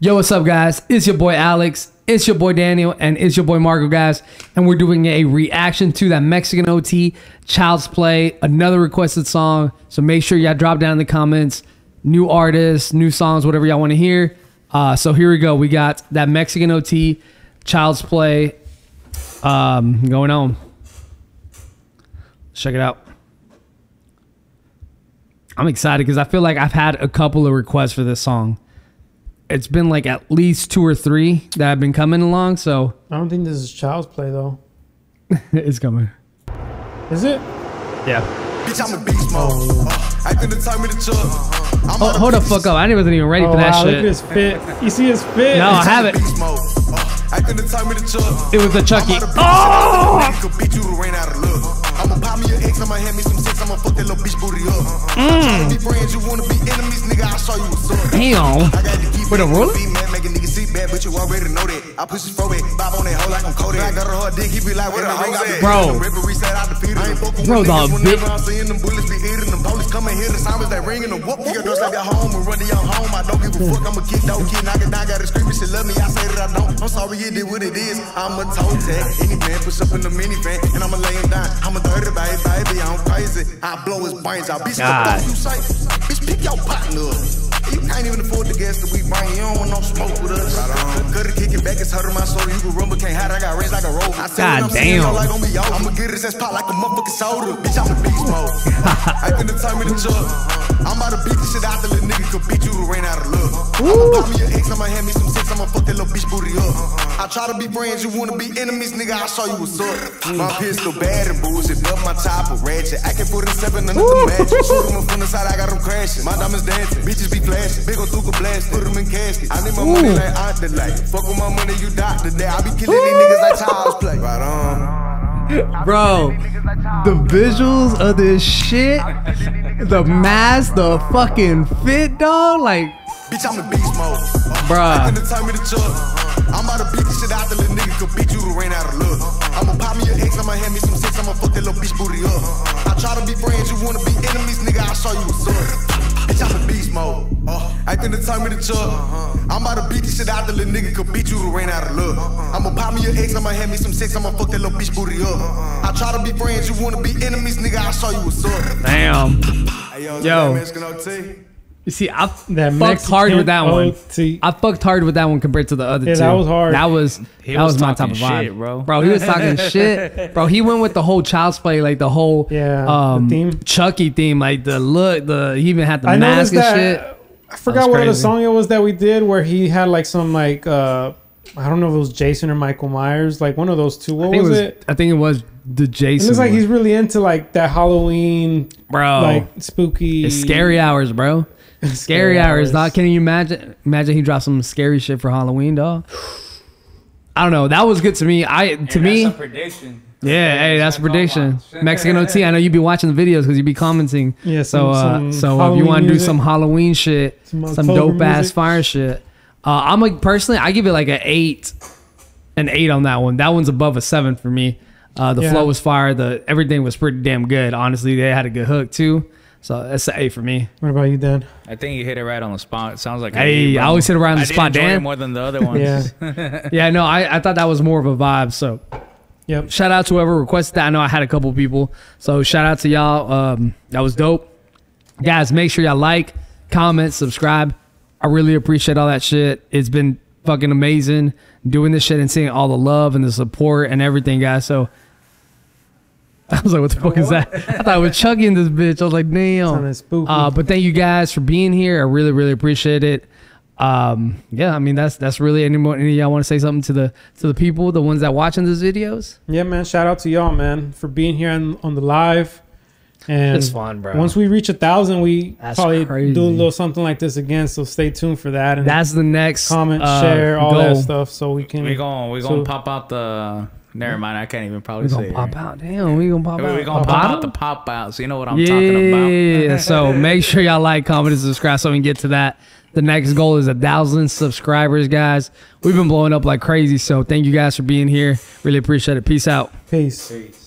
Yo, what's up, guys? It's your boy Alex, it's your boy Daniel, and it's your boy Marco, guys. And we're doing a reaction to that Mexican OT, Child's Play, another requested song. So make sure y'all drop down in the comments, new artists, new songs, whatever y'all want to hear. So here we go. We got that Mexican OT, Child's Play, going on. Check it out. I'm excited because I feel like I've had a couple of requests for this song. It's been like at least 2 or 3 that have been coming along, so I don't think this is Child's Play though. It's coming. Is it? Yeah. Bitch, I'm a beast mode. I couldn't tell me the truck. Oh, hold the fuck up. I wasn't even ready for that wow, shit. Look at his fit. You see his fit? No, I haven't. I couldn't tell me the truck. It was a Chucky. Oh! Beat you to rain out of luck. I'ma pop me your eggs, I'ma hand me some sex, I'ma fuck that little bitch booty up. Trying to be friends, you wanna be enemies, nigga, I'll show you what's up. Damn. I got to keep with a ruler? Make a nigga see bad, but you already know that. I push his forward, bob on that hoe like I'm Cody. I got a hard dick, he be like, where the hose at? Bro. Bro, the bitch. I'm seeing them bullets be eating them. Police come and hear the sound as they ringing them. Whoop, nigga, just like at home and run to your home. I don't give a fuck, I'm a kid, don't kid. Knock it down, gotta scream and she love me. I say that I don't. I'm sorry, it did what it is. I'm a toe tag. Any man push up in the minivan and I'ma lay him down. I'm a dirty baby, I'm crazy. I blow his brains out. Bitch, what you say? Bitch, pick your partner up. You can't even afford the gas that we bring. You don't want no smoke with us. Good at kicking back, it's hurting my soul. You can run, but can't hide. I got range like a roll. God damn. I'ma get his ass pop like a motherfucking soda. Bitch, I'm a beast mode. I couldn't tell me the truck. I'm about to beat this shit out the little nigga could beat you to rain out of luck. I'ma pop me your eggs, I'ma hand me some sex, I'ma fuck that little bitch booty up. I try to be friends, you wanna be enemies, nigga, I'll show you what's up. My pistol bad and bullshit, up my top of ratchet. I can put a 7 under the mattress. Shoot them from the side, I got them crashing. My diamonds dancing, bitches be flashing. Big ol' Duke blast, put them in casket. I need my money like Aunt Delay. Fuck with my money, you die today. I be killing these niggas like Child's Play. Right on. Bro, the visuals of this shit, the mask, the fucking fit, dog, like, bitch, I'm the beast mode. bruh. I'm about to beat this shit out the little nigga could beat you to rain out of luck. I'ma pop me your eggs, I'ma hand me some sex, I'ma fuck that little bitch booty up. I try to be friends, you wanna be enemies, nigga, I'll show you what's up. Bitch, I'm the beast mode. I couldn't tell me the truck. I'm about to beat this shit out the little nigga could beat you to rain out of luck. I'ma pop me your eggs, I'ma hand me some sex, I'ma fuck that little bitch booty up. I try to be friends, you wanna be enemies, nigga, I'll show you what's up. Damn. Hey, yo. You see, I fucked hard with that one. I fucked hard with that one compared to the other two. That was hard. That was my type of vibe, bro. He was talking shit, bro. He went with the whole Child's Play, like the whole the theme. Chucky theme, like the look. He even had the mask and shit. I forgot what other song it was that we did where he had like some like I don't know if it was Jason or Michael Myers, like one of those two. What was it? I think it was the Jason. It looks like he's really into like that Halloween, bro. Like spooky. It's scary hours, bro. Scary hours, dog. Can you imagine? Imagine he dropped some scary shit for Halloween, dog. I don't know. That was good to me. That's a prediction. Yeah, hey, that's a prediction. Mexican OT. I know you be watching the videos because you be commenting. Yeah. So if you want to do some Halloween shit, some dope ass fire shit, I'm like personally, I give it like an 8 on that one. That one's above a 7 for me. The flow was fire. Everything was pretty damn good. Honestly, they had a good hook too. So that's an A for me. What about you, Dan? I think you hit it right on the spot. It sounds like I always hit it right on the spot, Dan. More than the other ones. Yeah. Yeah, no, I thought that was more of a vibe. So, yep. Shout out to whoever requested that. I know I had a couple people. So shout out to y'all. That was dope. Guys, make sure y'all like, comment, subscribe. I really appreciate all that shit. It's been fucking amazing doing this shit and seeing all the love and the support and everything, guys. So I was like, what the fuck is that? I thought it was Chucky in this bitch. I was like, damn. But thank you guys for being here. I really, really appreciate it. Yeah, I mean that's really any of y'all want to say something to the people, the ones that watching these videos? Yeah, man. Shout out to y'all, man, for being here on the live. And it's fun, bro. Once we reach 1,000, we probably do a little something like this again. So stay tuned for that. And that's the next comment, share, all that stuff. So we can. We gonna pop out the. Never mind, I can't even probably say it. Pop out. Damn, we gonna pop out. We gonna pop out the pop out. So you know what I'm talking about. Yeah. So make sure y'all like, comment, and subscribe so we can get to that. The next goal is 1,000 subscribers, guys. We've been blowing up like crazy. So thank you guys for being here. Really appreciate it. Peace out. Peace.